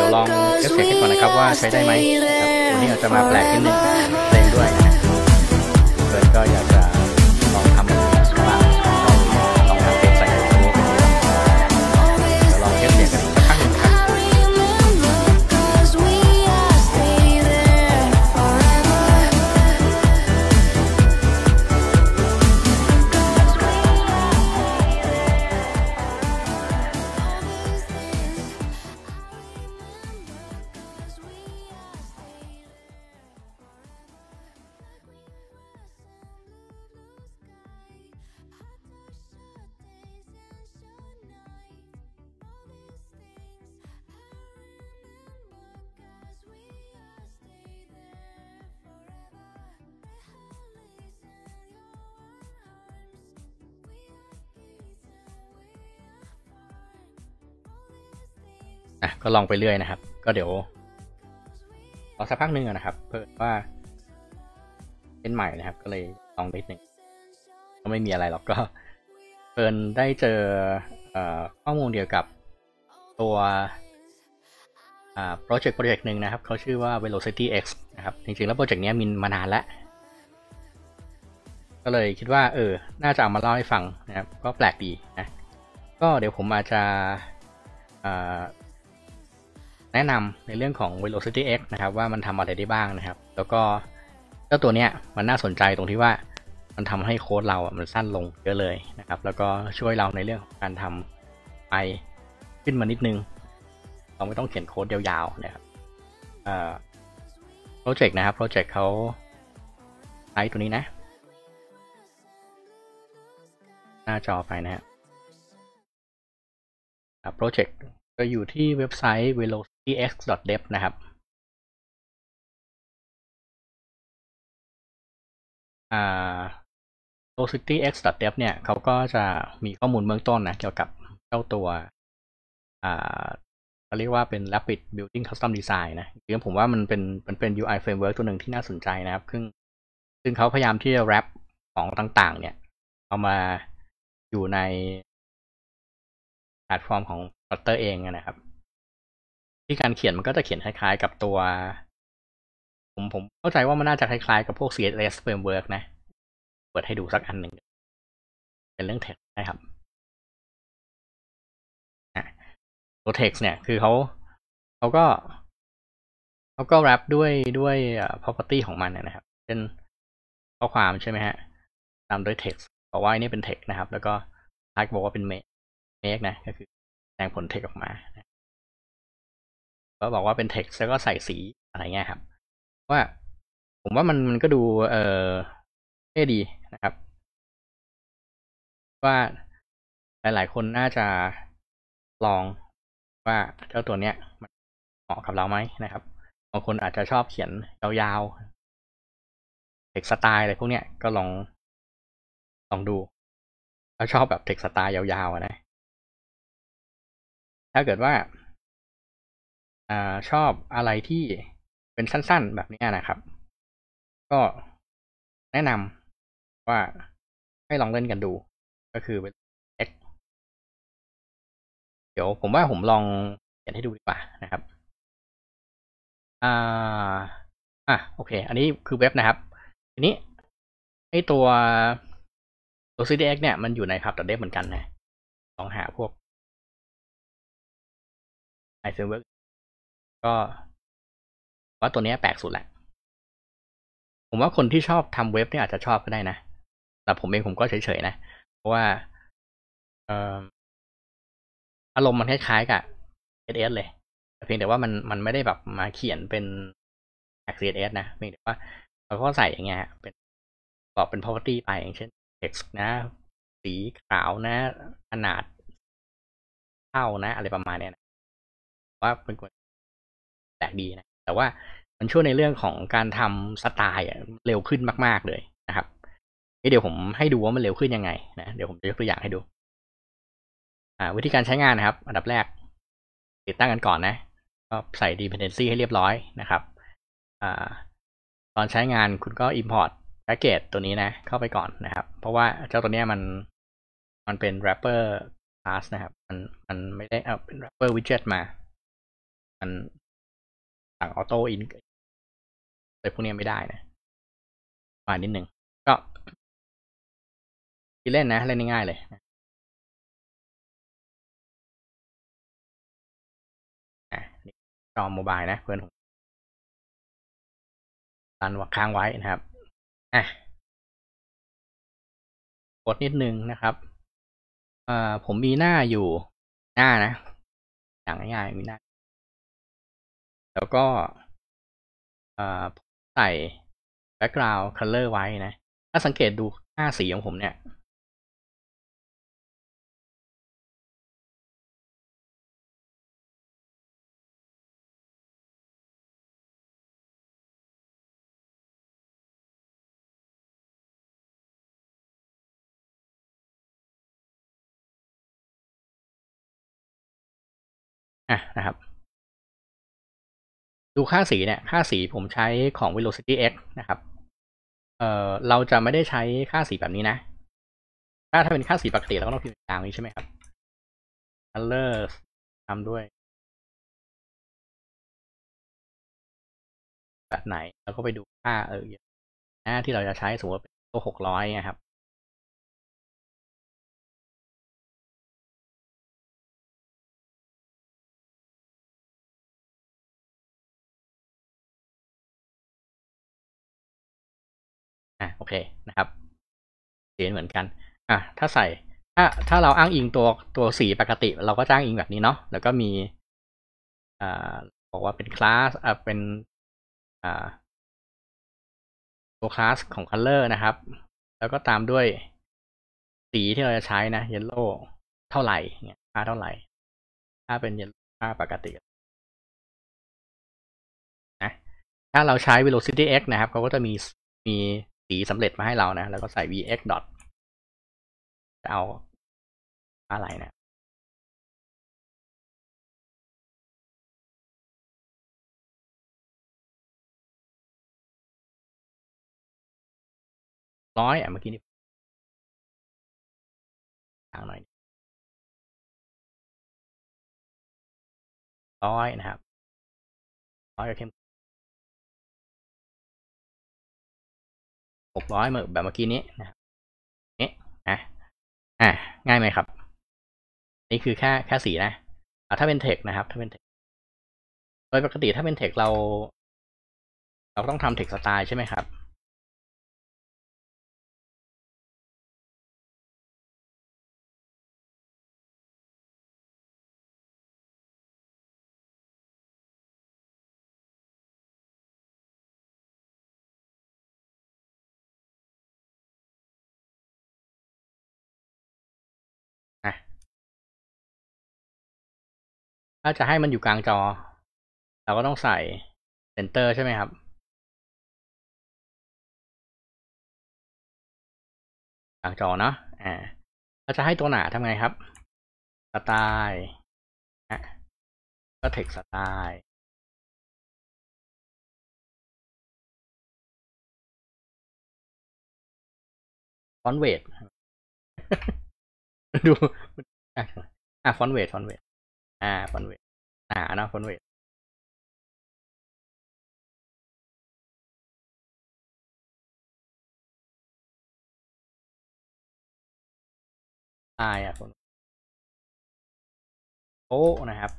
ลองเทสเสียงให้ก่อนนะครับว่าใช้ได้ไหมนะครับวันนี้อาจจะมาแปลกนิดนึงเพลงด้วยนะเพื่อนก็อยากจะลองทำแบบนี้บ้างลองทำเพลงใส่ตัวเป็นเดี๋ยวลองเทสเสียงกันอีกสักครั้งนึงครับก็ลองไปเรื่อยนะครับก็เดี๋ยวรอสักพักนึงนะครับเพิ่มว่าเป็นใหม่นะครับก็เลยลองนิดหนึ่งก็ไม่มีอะไรหรอกก็เพิ่นได้เจอข้อมูลเกี่ยวกับตัวโปรเจกต์หนึ่งนะครับเขาชื่อว่า Velocity X นะครับจริงๆแล้วโปรเจกต์นี้มีมานานแล้วก็เลยคิดว่าน่าจะเอามาเล่าให้ฟังนะครับก็แปลกดีนะก็เดี๋ยวผมอาจจะแนะนำในเรื่องของ Velocity X นะครับว่ามันทำอะไรได้บ้างนะครับแล้วก็เจ้าตัวเนี้ยมันน่าสนใจตรงที่ว่ามันทำให้โค้ดเรามันสั้นลงเยอะเลยนะครับแล้วก็ช่วยเราในเรื่องของการทำไปขึ้นมานิดนึงเราไม่ต้องเขียนโค้ดยาวๆนะครับโปรเจกต์นะครับโปรเจกต์เขาใช้ตัวนี้นะหน้าจอไปนะฮะโปรเจกต์ก็อยู่ที่เว็บไซต์ velocityx.dev นะครับvelocityx.dev เนี่ยเขาก็จะมีข้อมูลเบื้องต้นนะเกี่ยวกับเจ้าตัวเขาเรียกว่าเป็น Rapid Building Custom Design นะจริงๆผมว่ามันเป็น UI framework ตัวหนึ่งที่น่าสนใจนะครับซึ่งเขาพยายามที่จะ wrap ของต่างๆเนี่ยเอามาอยู่ในแพลตฟอร์มของ Flutter เองนะครับที่การเขียนมันก็จะเขียนคล้ายๆกับตัวผมเข้าใจว่ามันน่าจะคล้ายๆกับพวก CSS framework นะเปิดให้ดูสักอันหนึ่งเป็นเรื่อง text นะครับตัว text เนี่ยคือเขาก็ wrap ด้วยproperty ของมันนะครับเช่นข้อความใช่ไหมฮะตามด้วย text บอกว่านี่เป็น text นะครับแล้วก็ท้ายบอกว่าเป็น make นะก็คือแสดงผล text ออกมาก็บอกว่าเป็น text แล้วก็ใส่สีอะไรเงี้ยครับว่าผมว่ามันก็ดูเท่ดีนะครับว่าหลายๆคนน่าจะลองว่าเจ้าตัวเนี้ยมันเหมาะกับเราไหมนะครับบางคนอาจจะชอบเขียนยาวๆ text style อะไรพวกเนี้ยก็ลองดูถ้าชอบแบบ text style ยาวๆนะถ้าเกิดว่าชอบอะไรที่เป็นสั้นๆแบบนี้นะครับก็แนะนำว่าให้ลองเล่นกันดูก็คือ X เดี๋ยวผมว่าผมลองเขียนให้ดูดีกว่านะครับโอเคอันนี้คือเว็บนะครับทีนี้ไอตัว CDX เนี่ยมันอยู่ใน pub.dev เหมือนกันนะลองหาพวกiFramework ก็ว่าตัวนี้แปลกสุดแหละผมว่าคนที่ชอบทำเว็บเนี่ยอาจจะชอบก็ได้นะแต่ผมเองผมก็เฉยๆนะเพราะว่าอารมณ์มันคล้ายๆกับ CSS เลยเพียงแต่ว่ามันไม่ได้แบบมาเขียนเป็น CSS นะเพียงแต่ว่าเราก็ใส่อย่างเงี้ยเป็นบอกเป็น property ไปอย่างเช่น text นะสีขาวนะขนาดเท่านะอะไรประมาณเนี้ยนะว่าเป็นคนแปลกดีนะแต่ว่ามันช่วยในเรื่องของการทำสไตล์เร็วขึ้นมากๆเลยนะครับเดี๋ยวผมให้ดูว่ามันเร็วขึ้นยังไงนะเดี๋ยวผมจะยกตัวอย่างให้ดูวิธีการใช้งานนะครับอันดับแรกติดตั้งกันก่อนนะก็ใส่ dependency ให้เรียบร้อยนะครับตอนใช้งานคุณก็ import package ตัวนี้นะเข้าไปก่อนนะครับเพราะว่าเจ้าตัวนี้มันเป็น wrapper class นะครับมันไม่ได้เป็น wrapper widget มาสั่งออโต้อินอะไรพวกนี้ไม่ได้นะมานิดนึงก็ที่เล่นนะเล่นง่ายๆเลยจอโมบายนะเพื่อนผมรันค้างไว้นะครับอ่ะกดนิดนึงนะครับผมมีหน้าอยู่หน้านะอย่างง่ายๆมีหน้าแล้วก็ใส่ background color ไว้นะถ้าสังเกตดูค่าสีของผมเนี่ยนะครับดูค่าสีเนี่ยค่าสีผมใช้ของ velocity x นะครับเราจะไม่ได้ใช้ค่าสีแบบนี้นะถ้าเป็นค่าสีปกติเราก็ต้องพิมพ์ตามนี้ใช่ไหมครับ color ทำด้วยแบบไหนแล้วก็ไปดูค่าที่เราจะใช้สมมติว่าเป็นตัว600นะครับโอเคนะครับสีเหมือนกันถ้าใส่ถ้าเราอ้างอิงตัวสีปกติเราก็จะอ้างอิงแบบนี้เนาะแล้วก็มีบอกว่าเป็นคลาสเป็นตัวคลาสของ color นะครับแล้วก็ตามด้วยสีที่เราจะใช้นะ yellow เท่าไหร่เนี่ยค่าเท่าไหร่ถ้าเป็น yellow ค่าปกตินะถ้าเราใช้ velocity x นะครับเขาก็จะมีสีสำเร็จมาให้เรานะแล้วก็ใส่ vx dot จะเอาอะไรนะเมื่อกี้นี้ทางหน่อยนะครับก็เข้ม600แบบเมื่อกี้นี้นะครับนี้นะง่ายไหมครับนี่คือแค่สีนะถ้าเป็นเทคนะครับถ้าเป็นเทคโดยปกติถ้าเป็นเทคเราต้องทำเทคสไตล์ใช่ไหมครับถ้าจะให้มันอยู่กลางจอเราก็ต้องใส่เซนเตอร์ใช่ไหมครับกลางจอเนาะเราจะให้ตัวหนาทำไงครับสไตล์ก็เทคสไตล์ฟอนต์เวทดูฟอนต์เวทฟอนต์เวทหนาเนาะฟอนต์เวทตายฟอนต์โอ้นะครับ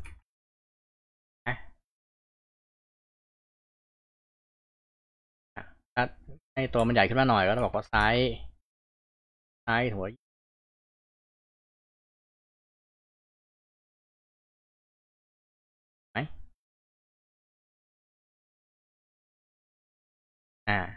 ถ้าให้ตัวมันใหญ่ขึ้นมาหน่อยก็ต้องบอกว่าไซส์หัวไหมอ่า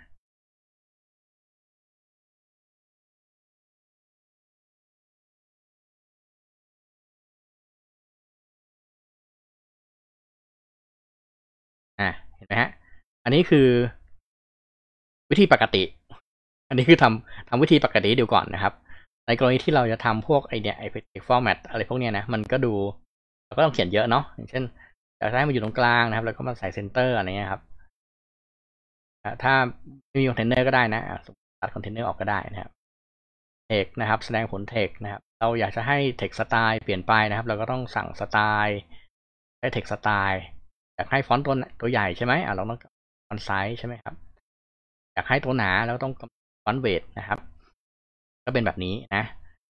เห็นไหมฮะอันนี้คือวิธีปกติ อันนี้คือทำวิธีปกติดูก่อนนะครับในกรณีที่เราจะทำพวกไอเนี่ยไอฟอร์แมตอะไรพวกเนี้ยนะมันก็ดูเราก็ต้องเขียนเยอะเนาะอย่างเช่นอยากให้มันอยู่ตรงกลางนะครับแล้วก็มาใส่เซนเตอร์อะไรเงี้ยครับถ้าไม่มีคอนเทนเนอร์ก็ได้นะตัดคอนเทนเนอร์ออกก็ได้นะครับเทคนะครับแสดงผลเทคนะครับเราอยากจะให้เทคสไตล์เปลี่ยนไปนะครับเราก็ต้องสั่งสไตล์ให้เทคสไตล์อยากให้ฟอนต์ตัวใหญ่ใช่ไหมเราต้องฟอนต์ไซส์ใช่ไหมครับอยากให้ตัวหนาแล้วต้องฟอนต์เวทนะครับก็เป็นแบบนี้นะ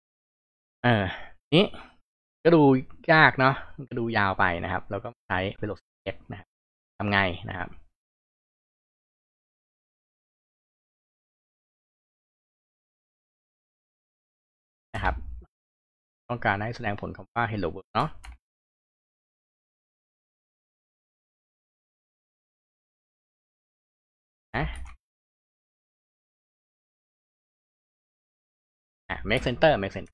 นี้ก็ดูยากเนาะก็ดูยาวไปนะครับแล้วก็ใช้ velocity x นะครับทำไงนะครับต้องการให้แสดงผลคำว่า hello world เนาะนะ make center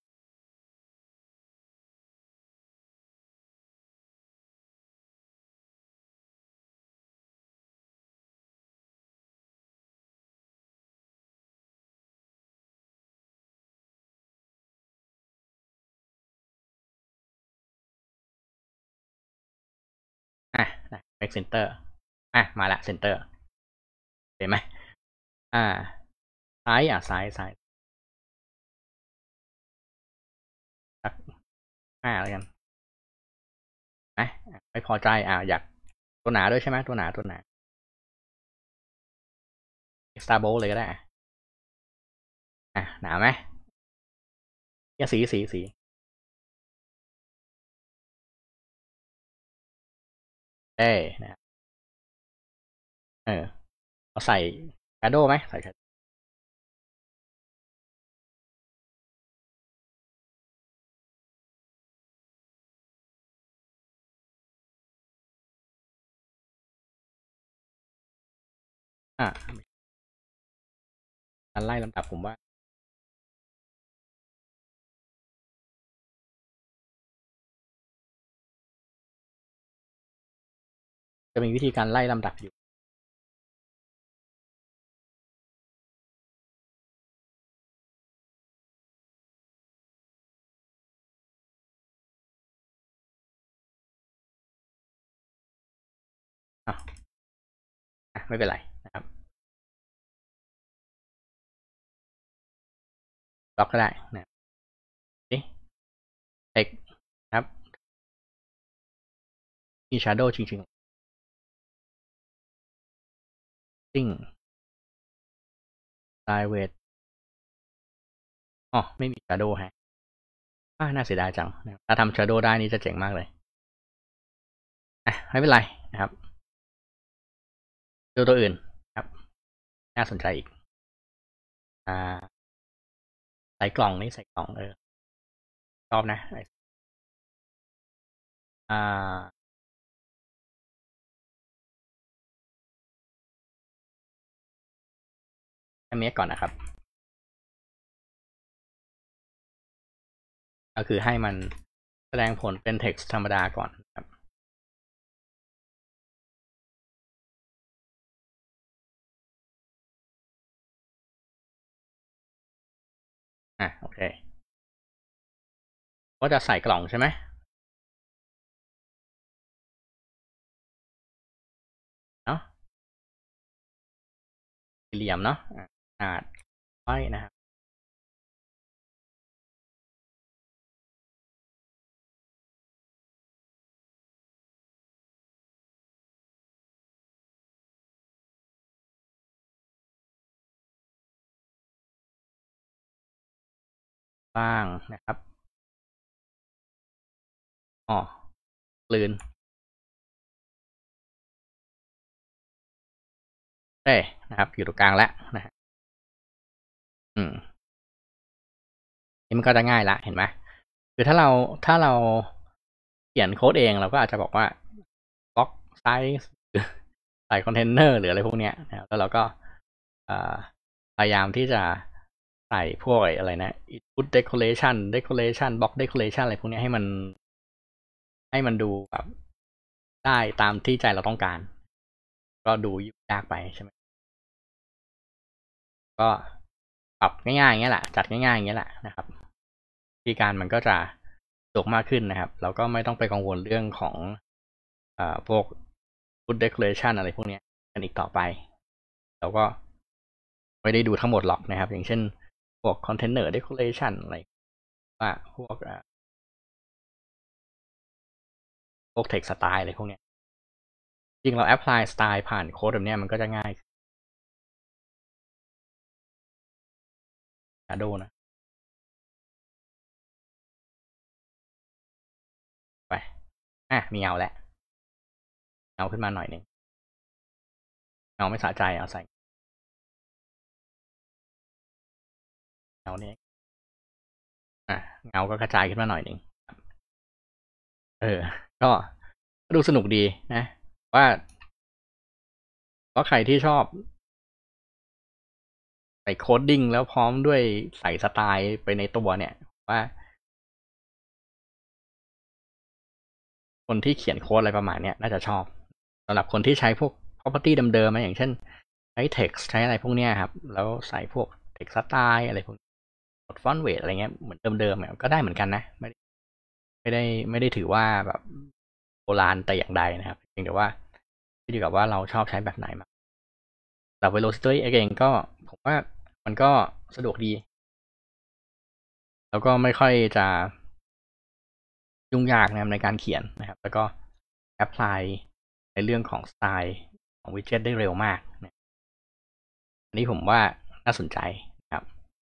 make center มาละ center เห็นไหมซ้ายซ้ายสัก5แล้วกันนะไม่พอใจอยากตัวหนาด้วยใช่ไหมตัวหนาStar Bolt เลยก็ได้หนาไหมเนี่ยสีได้นะเราใส่ shadow ไหมใส่ shadow การไล่ลำดับผมว่าจะมีวิธีการไล่ลำดับอยู่ไม่เป็นไรนะครับล็อกก็ได้นะนี่เอกครับมี shadow จริงๆซิ่ง private ไม่มี shadow ฮะน่าเสียดายจังนะถ้าทำ shadow ได้นี่จะเจ๋งมากเลยไม่เป็นไรนะครับดูตัวอื่นครับน่าสนใจอีกใส่กล่องนี่ใส่กล่องชอบนะให้เมคก่อนนะครับก็คือให้มันแสดงผลเป็น text ธรรมดาก่อนครับโอเคก็จะใส่กล่องใช่ไหมเนาะสี่เหลี่ยมเนาะไว้นะครับบ้างนะครับกลืนนะครับอยู่ตรงกลางแล้วนะฮะนี่มันก็จะง่ายละเห็นไหมคือถ้าเราเขียนโค้ดเองเราก็อาจจะบอกว่าบล็อกไซส์ใส่คอนเทนเนอร์หรืออะไรพวกเนี้ยนะครับแล้วเราก็พยายามที่จะใส่พวกอะไรนะ input decoration block decoration อะไรพวกนี้ให้มันดูแบบได้ตามที่ใจเราต้องการก็ดูยากไปใช่ไหมก็ปรับง่ายๆอย่างเงี้ยแหละจัดง่ายๆอย่างเงี้ยแหละนะครับวิธีการมันก็จะสะดวกมากขึ้นนะครับเราก็ไม่ต้องไปกังวลเรื่องของพวก input decoration อะไรพวกนี้กันอีกต่อไปเราก็ไม่ได้ดูทั้งหมดหรอกนะครับอย่างเช่นพวก container decoration อะไรว่าพวกtext style อะไรพวกนี้จริงเราแอพพลายสไตล์ผ่านโค้ดแบบนี้มันก็จะง่ายดูนะไปมีเงาแล้วเงาขึ้นมาหน่อยหนึ่งเงาไม่สะใจเอาใส่เงานี้เงาก็กระจายขึ้นมาหน่อยหนึ่งก็ดูสนุกดีนะว่าใครที่ชอบใส่โคดดิ้งแล้วพร้อมด้วยใส่สไตล์ไปในตัวเนี่ยว่าคนที่เขียนโค้ดอะไรประมาณเนี้ยน่าจะชอบสำหรับคนที่ใช้พวก property เดิมๆมาอย่างเช่นใช้ text ใช้อะไรพวกเนี้ยครับแล้วใส่พวก text style อะไรพวกกด font weight อะไรเงี้ยเหมือนเดิมๆก็ได้เหมือนกันนะไม่ได้ถือว่าแบบโบราณแต่อย่างใดนะครับเพียงแต่ว่าที่ดีกับว่าเราชอบใช้แบบไหนมาแต่ velocity เองก็ผมว่ามันก็สะดวกดีแล้วก็ไม่ค่อยจะยุ่งยากนะครับในการเขียนนะครับแล้วก็แอพพลายในเรื่องของสไตล์ของวิดเจ็ตได้เร็วมากนะอันนี้ผมว่าน่าสนใจนะครับ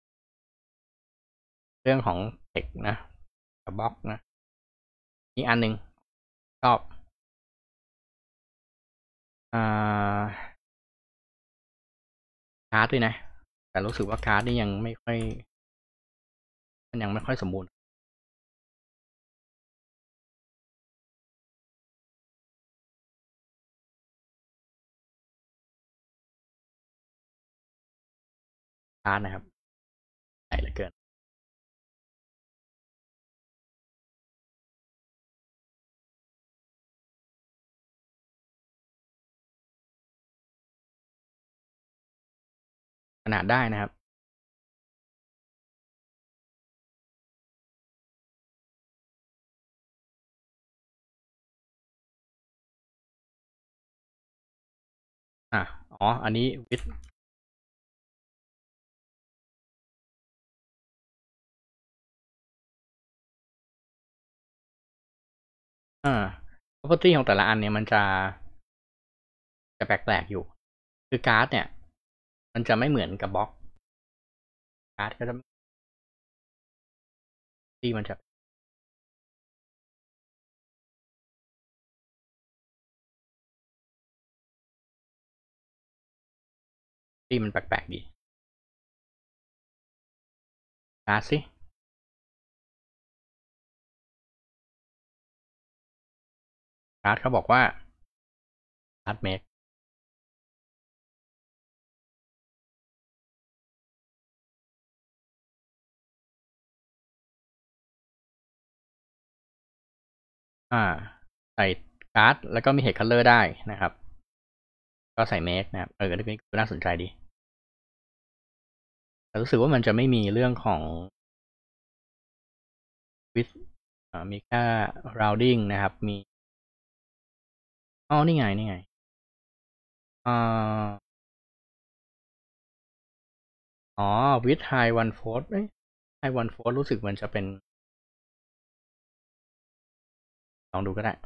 เรื่องของเทคนะกับบล็อกนะอีกอันหนึ่งชอบอ่าการ์ดด้วยนะแต่รู้สึกว่าการ์ดนี่ยังไม่ค่อยมันยังไม่ค่อยสมบูรณ์การ์ดนะครับใหญ่เหลือเกินขนาดได้นะครับอ่ะอันนี้วิดอ่า property ของแต่ละอันเนี่ยมันจะแปลกๆอยู่คือการ์ดเนี่ยมันจะไม่เหมือนกับบล็อกการ์ดก็จะที่มันจะที่มันแปลกๆดีการ์ดสิการ์ดเขาบอกว่าการ์ดเมคอ่าใส่การ์ดแล้วก็มีเฮดคัลเลอร์ได้นะครับก็ใส่เมคนะครับเรื่องนี้ก็น่าสนใจดีแต่รู้สึกว่ามันจะไม่มีเรื่องของวิดมีแค่ rounding นะครับมีนี่ไงอ่าwith high one fourth high one fourth รู้สึกมันจะเป็นลองดูก็ได้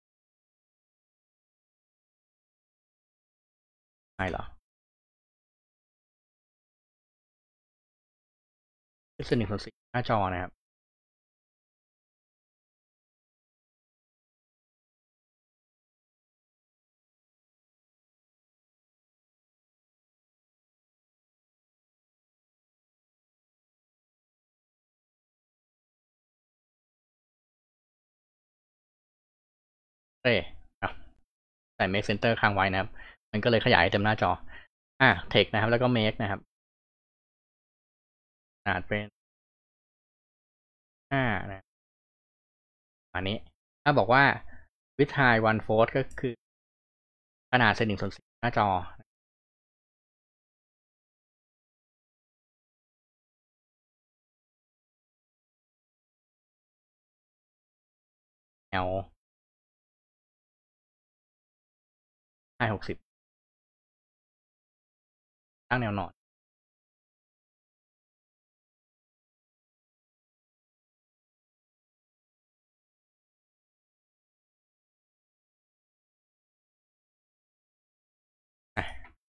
ใช่เหรอคือ1/4หน้าจอนะครับเอ้อ่ะใส่ make center ค้างไว้นะครับมันก็เลยขยายเต็มหน้าจอtext นะครับแล้วก็ make นะครับเป็นนะอันนี้ถ้าบอกว่า with high one fourth ก็คือขนาด1/4หน้าจอแนว560ตั้งแนวนอน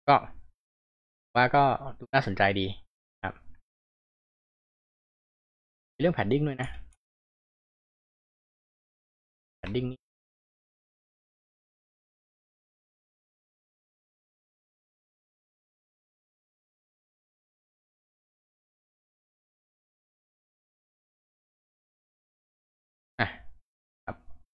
ก็ว่าก็ดูน่าสนใจดีครับมีเรื่องแพดดิ้งด้วยนะแพดดิ้งนี่อ่ะครับ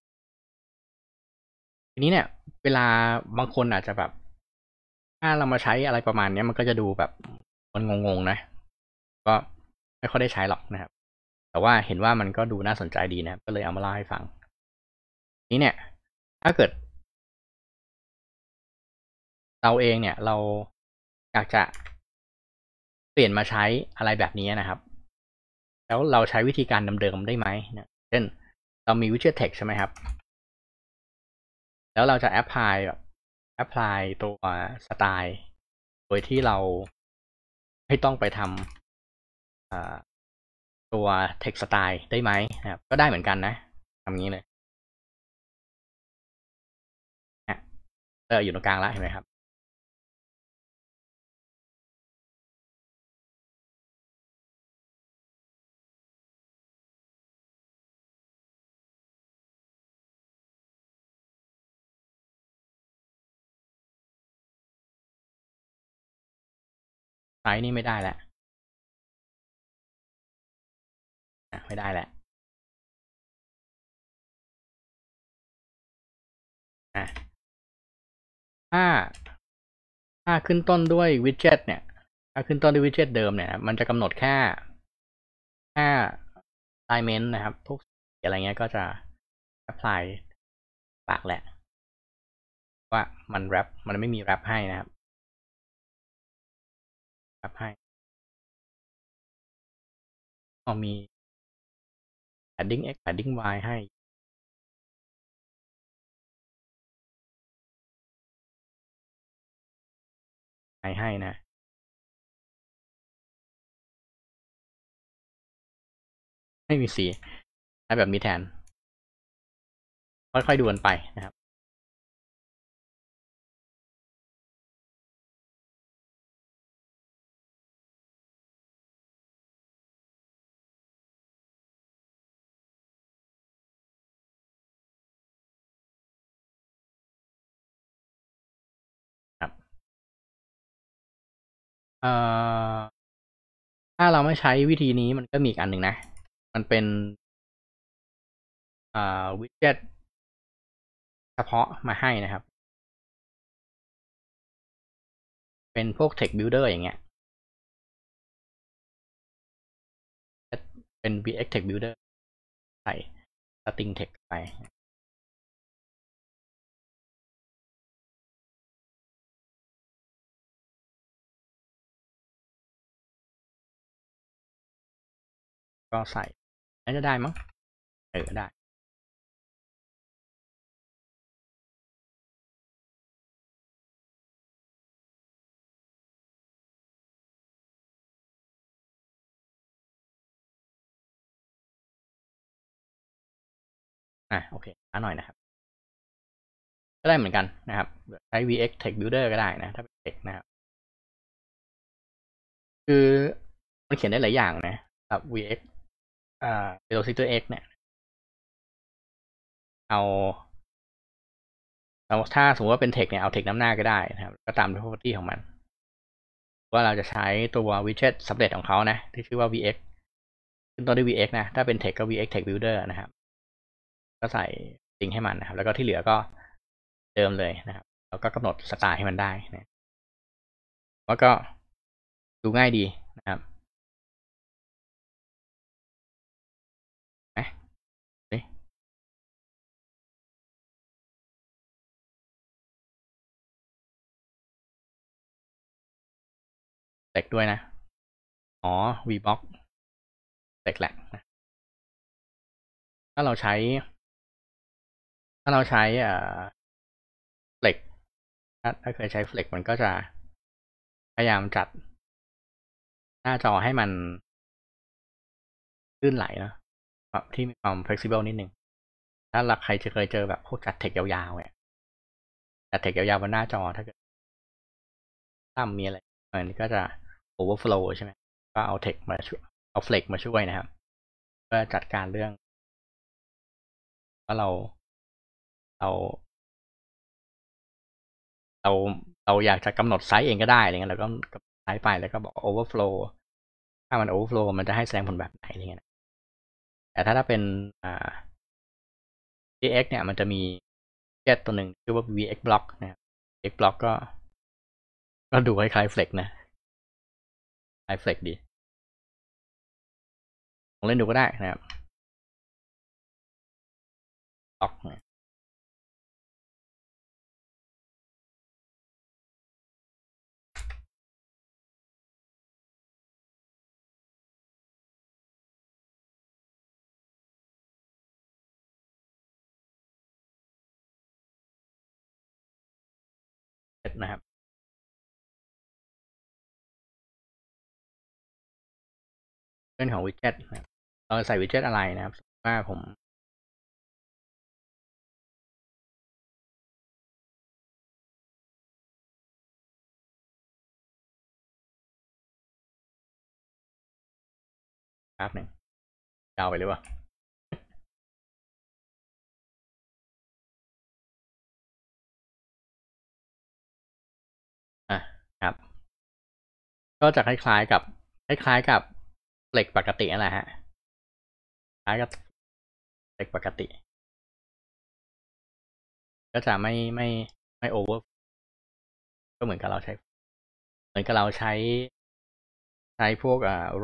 ทีนี้เนี่ยเวลาบางคนอาจจะแบบถ้าเรามาใช้อะไรประมาณนี้มันก็จะดูแบบมันงงๆนะก็ไม่ค่อยได้ใช้หรอกนะครับแต่ว่าเห็นว่ามันก็ดูน่าสนใจดีนะครับก็เลยเอามาเล่าให้ฟังนี้เนี่ยถ้าเกิดเราเองเนี่ยเราอยากจะเปลี่ยนมาใช้อะไรแบบนี้นะครับแล้วเราใช้วิธีการเดิมๆได้ไหมนะเช่นเรามี widget text ใช่ไหมครับแล้วเราจะ apply ตัวสไตล์โดยที่เราไม่ต้องไปทำตัว text style ได้ไหมนะครับก็ได้เหมือนกันนะทำงี้เลยอยู่ตรงกลางแล้วเห็นไหมครับไซส์นี่ไม่ได้แล้วไม่ได้แล้วอ่ะถ้าถ้าขึ้นต้นด้วย widget เนี่ยถ้าขึ้นต้นด้วย widget เดิมเนี่ยมันจะกำหนดแค่ alignment นะครับพวกอะไรเงี้ยก็จะ apply ปากแหละว่ามัน wrap มันไม่มี wrap ให้นะครับ wrap ให้มี padding x padding y ให้นะไม่มีสีใช้แบบนี้แทนค่อยๆดูกันไปนะครับครับเอ่อถ้าเราไม่ใช้วิธีนี้มันก็มีอีกอันหนึ่งนะมันเป็นวิดเจ็ตเฉพาะมาให้นะครับเป็นพวก text builder อย่างเงี้ยเป็น VX text builder ใส่ string text ไปก็ใส่น่าจะได้มั้งได้โอเคช้าหน่อยนะครับก็ได้เหมือนกันนะครับใช้ VX text builder ก็ได้นะถ้าเป็น text นะครับคือมันเขียนได้หลายอย่างนะครับ VX velocity x เนี่ยเอาถ้าสมมติว่าเป็น text เนี่ยเอา text นำหน้าก็ได้นะครับก็ตาม property ของมันว่าเราจะใช้ตัว widget สำเร็จของเขานะที่ชื่อว่า VX ขึ้นต้นด้วย VX นะถ้าเป็น text ก็ VX text builder นะครับก็ใส่ลิงก์ให้มันนะครับแล้วก็ที่เหลือก็เดิมเลยนะครับแล้วก็กำหนดสไตล์ให้มันได้นะแล้วก็ดูง่ายดีนะครับนะเต็กด้วยนะอ๋อ VBlock เต็กแหละนะถ้าเราใช้ถ้าเราใช้Flex ถ้าเคยใช้ Flex มันก็จะพยายามจัดหน้าจอให้มันลื่นไหลนะแบบที่มีความ flexible นิดนึงถ้าใครจะเคยเจอแบบพวกจัดเทคยาวๆเนี่ยจัดเทคยาวๆบนหน้าจอถ้าเกิดตั้มมีอะไรมันก็จะ overflow ใช่ไหมก็เอา text มาช่วยเอา flex มาช่วยนะครับเพื่อจัดการเรื่องว่าเราเราเราอยากจะกำหนดไซส์เองก็ได้อะไรเงี้ยเราก็กำหนดไซส์ไปแล้วก็บอก overflow ถ้ามัน overflow มันจะให้แสดงผลแบบไหนอะไรเงี้ยแต่ถ้าเป็นVX เนี่ยมันจะมีเจ็ตตัวหนึ่งชื่อว่า VX block นะครับ VX block ก็ดูคล้ายๆ flex นะคล้าย flex ดีลองเล่นดูก็ได้นะครับ block นะครับเรื่องของ widget นะครับเราใส่ widget อะไรนะครับว่าผมกราฟหนึ่งยาวไปหรือเปล่าครับก็จะคล้ายๆกับเหล็กปกตินั่นแหละฮะคล้ายกับเหล็กปกติก็จะไม่โอเวอร์ก็เหมือนกับเราใช้พวก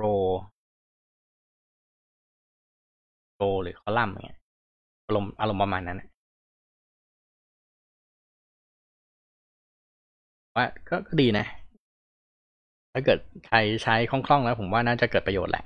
โรหรือคอลัมน์อย่างเงี้ยอารมณ์ประมาณนั้นว่าก็ดีนะถ้าเกิดใครใช้คล่องๆแล้วผมว่าน่าจะเกิดประโยชน์แหละ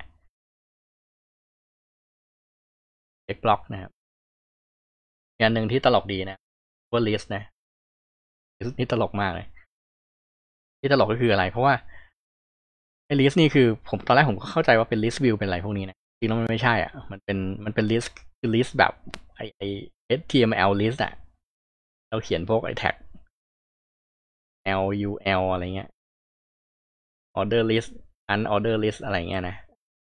X block นะครับอย่างหนึ่งที่ตลกดีนะว่า list นะนี่ตลกมากเลยที่ตลกก็คืออะไรเพราะว่าไอ้ list นี่คือผมตอนแรกผมก็เข้าใจว่าเป็น list view เป็นอะไรพวกนี้นะจริงแล้วมันไม่ใช่อ่ะมันเป็น list คือ list แบบไอ HTML list อ่ะเราเขียนพวกไอ tag LUL อะไรเงี้ย order list unorder list อะไรเงี้ยนะ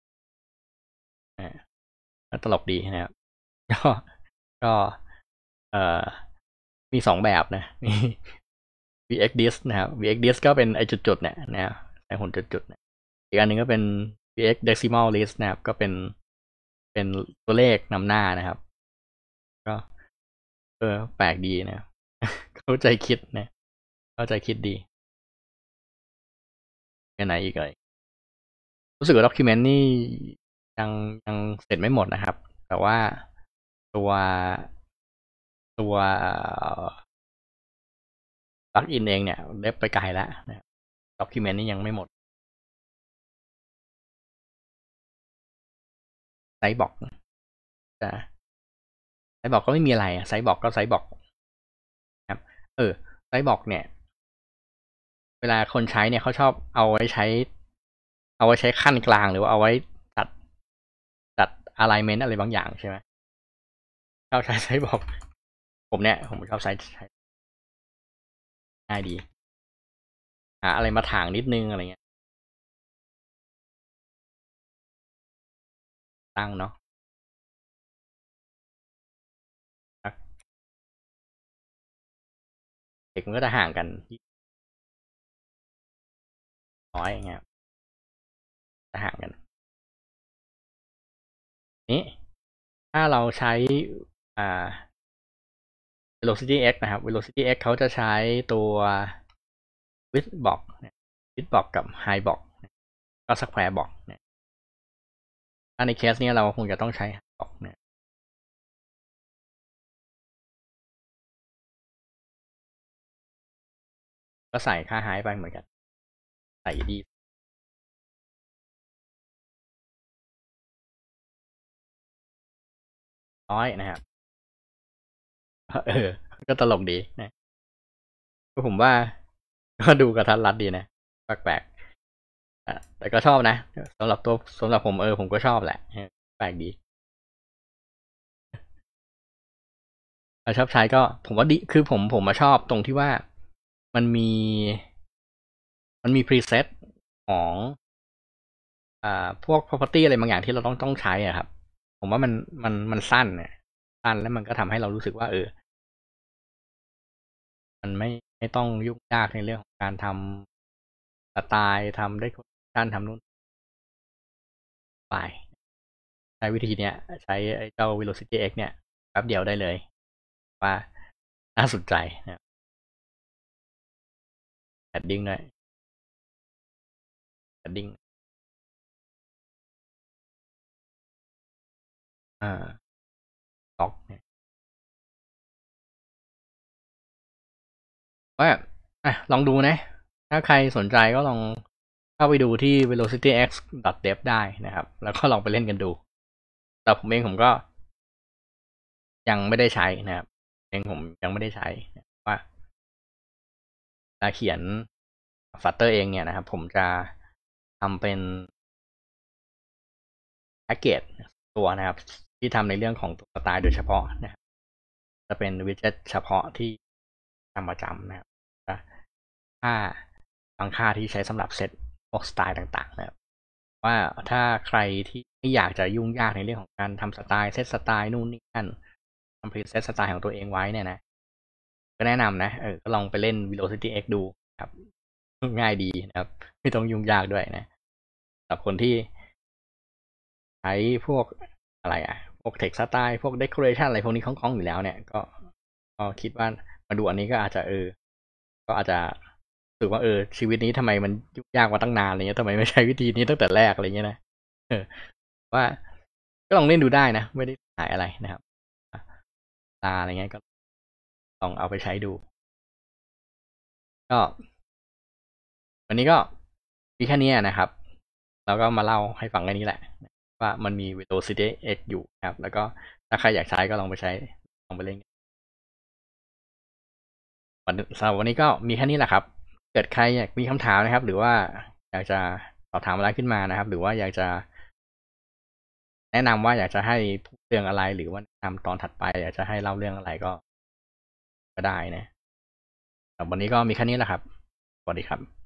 ก็ตลกดีนะครับก็ก็เอ่อมีสองแบบนะมี VXDist นะครับ VXDist ก็เป็นไอจุดๆเนี่ยนะไอหุ่นจุดๆเนี่ยอีกอันหนึ่งก็เป็น VX decimal list นะครับก็เป็นตัวเลขนำหน้านะครับก็แปลกดีนะเข้าใจคิดนะเข้าใจคิดดีเป็นไหนอีกเลยรู้สึกว่า document นี่ยังยังเสร็จไม่หมดนะครับแต่ว่าตัวตัวปลั๊กอินเองเนี่ยเล็บไปไกลแล้วนะ document นี่ยังไม่หมดไซส์บอกจะไซส์บอกก็ไม่มีอะไรไซส์บอกก็ไซส์บอกครับไซส์บอกเนี่ยเวลาคนใช้เนี่ยเขาชอบเอาไว้ใช้ขั้นกลางหรือว่าเอาไว้ตัดตัด alignment อะไรบางอย่างใช่ไหมชอบใช้ไซส์บอกผมชอบใช้ง่ายดีหาอะไรมาถางนิดนึงอะไรเงี้ยตั้งเนาะเด็กมันก็จะห่างกันน้อยเงี้ยจะห่างกันนี้ถ้าเราใช้อ่า velocity x นะครับ velocity x เขาจะใช้ตัว width box width box กับ height box ก็ square box เนี่ยถ้าในเคสนี้เราคงจะต้องใช้ height box เนี่ยก็ใส่ค่า height ไปเหมือนกันใส่ดีน้อยนะครับก็ตลกดีนะก็ผมว่าก็ดูกระทัดรัดดีนะแปลกๆแต่ก็ชอบนะสำหรับผมผมก็ชอบแหละแปลกดีชอบใช้ก็ผมว่าดีคือผมมาชอบตรงที่ว่ามันมีมันมีพรีเซตของพวก property อะไรบางอย่างที่เราต้องใช้อ่ะครับ ผมว่ามันสั้นเนี่ยสั้นแล้วมันก็ทำให้เรารู้สึกว่ามันไม่ต้องยุ่งยากในเรื่องของการทำสไตล์ทำdecoration ทำนู่นไปใช้วิธีเนี้ยใช้ไอ้เจ้า Velocity X เนี่ยแป๊บเดียวได้เลยว่าน่าสนใจนะครับแอดดิ้งด้วยแอดดิ้งล็อกเนี่ยว่าลองดูนะ ถ้าใครสนใจก็ลองเข้าไปดูที่ velocityx.dev ได้นะครับ แล้วก็ลองไปเล่นกันดู แต่ผมเองผมก็ยังไม่ได้ใช้นะครับผมยังไม่ได้ใช้ว่าเวลาเขียน Flutter เองเนี่ยนะครับ ผมจะทำเป็นแพ็กเกจตัวนะครับ ที่ทำในเรื่องของตัวสไตล์โดยเฉพาะนะครับจะเป็นวิดเจ็ตเฉพาะที่ทำประจำนะครับค่าบางค่าที่ใช้สำหรับเซตพวกสไตล์ต่างๆนะครับว่าถ้าใครที่ไม่อยากจะยุ่งยากในเรื่องของการทำสไตล์เซตสไตล์นู่นนี่นั่นทำพรีเซตสไตล์ของตัวเองไว้เนี่ยนะก็แนะนำนะก็ลองไปเล่น Velocity X ดูครับง่ายดีนะครับไม่ต้องยุ่งยากด้วยนะสำหรับคนที่ใช้พวกอะไรพวก text สไตล์พวก decoration อะไรพวกนี้คล่องๆอยู่แล้วเนี่ยก็คิดว่ามาดูอันนี้ก็อาจจะก็อาจจะรู้สึกว่าชีวิตนี้ทำไมมันยุ่งยากมาตั้งนานอะไรเงี้ยทำไมไม่ใช้วิธีนี้ตั้งแต่แรกอะไรเงี้ยนะว่าก็ลองเล่นดูได้นะไม่ได้หายอะไรนะครับอะไรเงี้ยก็ลองเอาไปใช้ดูก็วันนี้ก็มีแค่นี้นะครับแล้วก็มาเล่าให้ฟังแค่นี้แหละว่ามันมี Velocity X อยู่ครับแล้วก็ถ้าใครอยากใช้ก็ลองไปใช้ลองไปเล่นสำหรับวันนี้ก็มีแค่นี้แหละครับเกิดใครอยากมีคำถามนะครับหรือว่าอยากจะสอบถามอะไรขึ้นมานะครับหรือว่าอยากจะแนะนำว่าอยากจะให้พูดเรื่องอะไรหรือว่าแนะนำตอนถัดไปอยากจะให้เล่าเรื่องอะไรก็ได้นะแต่วันนี้ก็มีแค่นี้แหละครับสวัสดีครับ